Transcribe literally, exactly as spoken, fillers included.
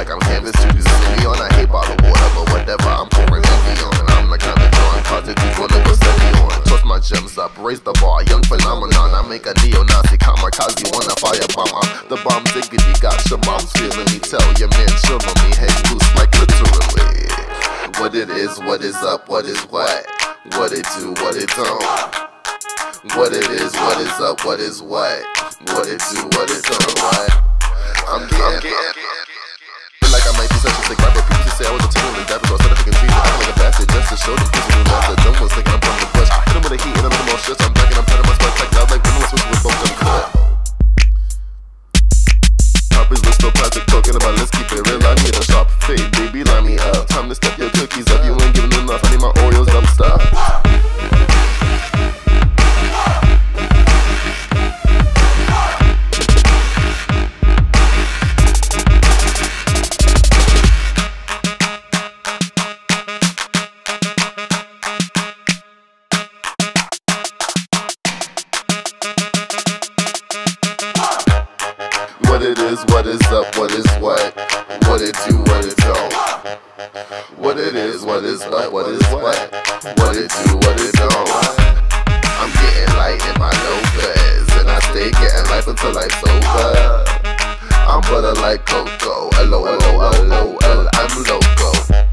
like I'm canvas to do silly on. I hate bottled water, but whatever, I'm pouring heavy on. And I'm the kind of drawing cards that you wanna go steady on. Toss my gems up, raise the bar, young phenomenon. I make a neo-Nazi kamikaze, wanna firebomb. I'm the bomb diggity, got your mom's feeling me. Tell your man chill on me, head loose like literally. What it is, what is up, what is what? What it do, what it don't. What it is, what is up, what is what? What it do, what it don't, what? I'm getting, I'm getting, feel like I might be such a sick rapper. People just say I was a tune and dapper, so I started fucking trees. I'm like a bastard just to show them people who love the dumb ones thinking I'm from the bush. Hit them with a heat and a little more shit, so I'm back and I'm patting my spot checked out like vanilla switch with both of them cut. Poppers with still plastic talking about let's keep it real. I need a sharp fade, baby, line me up. Time to step your cookies up, you ain't giving enough. I need my Oreos dumb stuff. What it is, what is up, what is what? What it do, what it don't. What it is, what is what, what is what? What it do, what it don't. I'm getting light in my Lopez, and I stay getting life until life's over. I'm butter like cocoa, hello, hello, hello, hello, I'm loco.